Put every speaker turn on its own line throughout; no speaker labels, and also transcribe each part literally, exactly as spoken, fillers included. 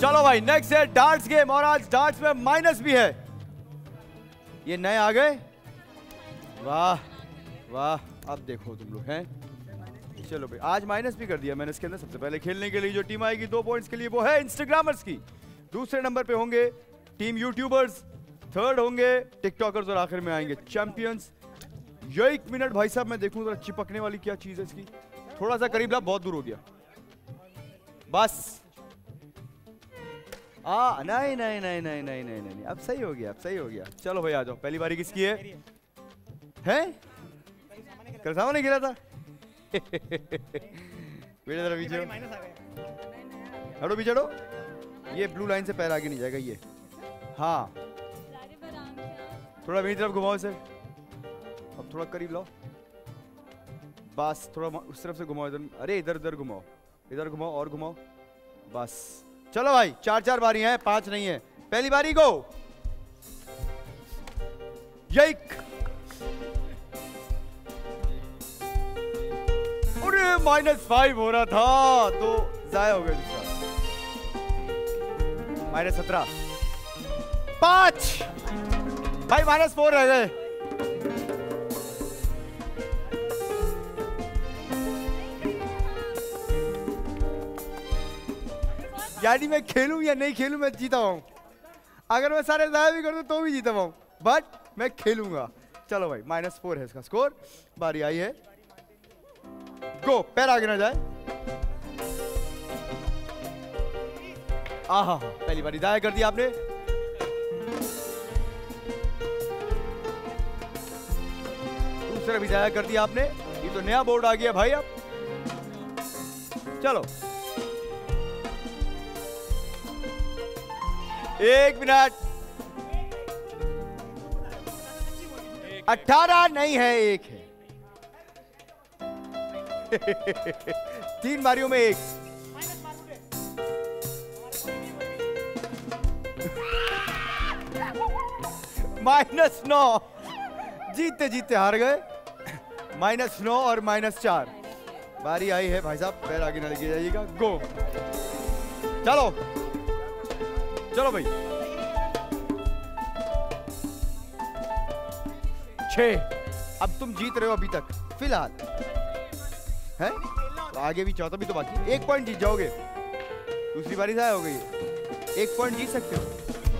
चलो भाई नेक्स्ट है डार्ट्स गेम और आज डार्ट्स में माइनस भी है। ये नए आ गए, वाह वाह। अब देखो तुम लोग हैं, चलो भाई आज माइनस भी कर दिया मैंने इसके अंदर। सबसे पहले खेलने के लिए जो टीम आएगी दो पॉइंट्स के लिए वो है इंस्टाग्रामर्स की। दूसरे नंबर पे होंगे टीम यूट्यूबर्स, थर्ड होंगे टिकटॉकर्स और आखिर में आएंगे चैंपियंस। ये एक मिनट भाई साहब मैं देखूं जरा चिपकने वाली क्या चीज है इसकी। थोड़ा सा करीब ला, बहुत दूर हो गया बस। आ नहीं नहीं नहीं नहीं नहीं नहीं नहीं अब सही हो गया, अब सही हो गया। चलो भाई आ जाओ, पहली बारी किसकी है? हैं कल सामने गिरा था। बेटे जरा पीछे हटो, पीछे हटो। ये ब्लू लाइन से पैर आगे नहीं जाएगा ये। हाँ थोड़ा मेरी तरफ घुमाओ इसे, अब थोड़ा करीब लाओ बस। थोड़ा उस तरफ से घुमाओ इधर। अरे इधर उधर घुमाओ, इधर घुमाओ और घुमाओ बस। चलो भाई चार चार बारी हैं, पांच नहीं है। पहली बारी गो। यक अरे माइनस फाइव हो रहा था तो जाया हो गया दूसरा। माइनस सत्रह, पांच भाई, माइनस फोर रह गए। यानी मैं खेलूं या नहीं खेलूं, मैं जीता हूं। अगर मैं सारे जाया भी कर दूं तो भी जीता हूं, बट मैं खेलूंगा। चलो भाई माइनस फोर है इसका स्कोर। बारी आई है, गो। पैर आगे ना जाए। आहा, पहली बारी जाया कर दिया आपने। दूसरा भी जाया कर दिया आपने। ये तो नया बोर्ड आ गया भाई अब। चलो एक मिनट, अठारह नहीं है, एक है। तीन बारियों में एक। माइनस नौ, जीते जीते हार गए। माइनस नौ और माइनस चार। बारी आई है भाई साहब, पैर आगे ना लेके जाइएगा। गो। चलो चलो भाई, छह। अब तुम जीत रहे हो अभी तक फिलहाल, है तो आगे भी चौथा भी तो बाकी। एक पॉइंट जीत जाओगे, दूसरी बारी से हो गई। एक पॉइंट जीत सकते हो।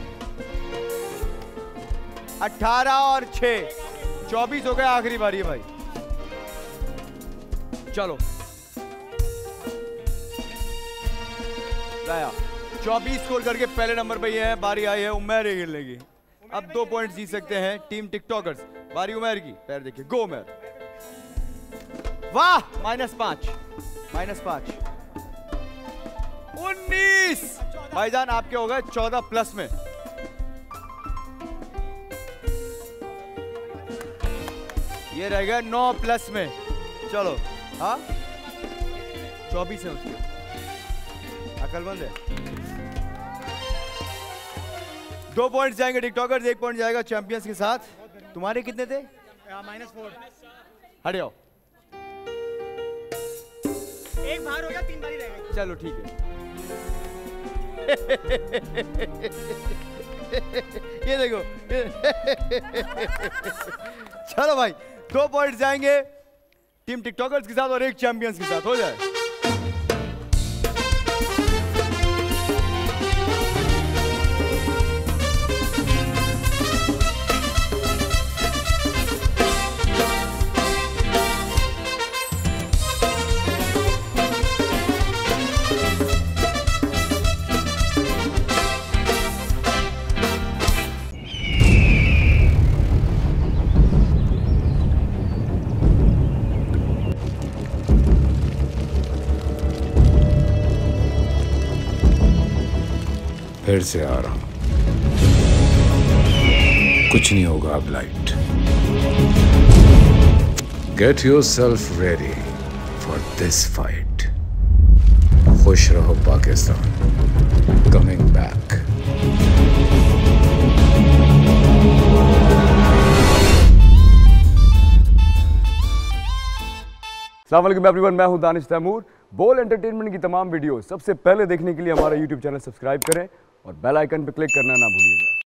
अठारह और छह, चौबीस हो गए। आखिरी बारी है भाई। चलो लाया, चौबीस स्कोर करके पहले नंबर पे ये है। बारी आई है उमर खेलने की। अब दो पॉइंट जीत सकते हैं टीम टिकटॉकर्स। बारी उमर की, पैर देखिए, गो उमर। वाह, माइनस पांच, माइनस पांच, उन्नीस। भाईजान आपके हो गए चौदह प्लस में। ये रह गए नौ प्लस में। चलो हाँ, चौबीस है उसके। अकलमंद है। दो पॉइंट जाएंगे टिकटॉकर्स, एक पॉइंट जाएगा चैंपियंस के साथ। तुम्हारे कितने थे?
Minus four.
हट जाओ,
एक बार हो गया, तीन बारी रह गई।
चलो ठीक है। ये देखो। चलो भाई, दो पॉइंट जाएंगे टीम टिकटॉकर्स के साथ और एक चैंपियंस के साथ। हो जाए।
फिर से आ रहा हूं, कुछ नहीं होगा अब light. Get yourself ready for this fight. खुश रहो पाकिस्तान, कमिंग बैक।
अस्सलाम वालेकुम एवरीवन, मैं हूं दानिश तैमूर।
बोल एंटरटेनमेंट की तमाम वीडियो सबसे पहले देखने के लिए हमारा यूट्यूब चैनल सब्सक्राइब करें और बेल आइकन पर क्लिक करना ना भूलिएगा।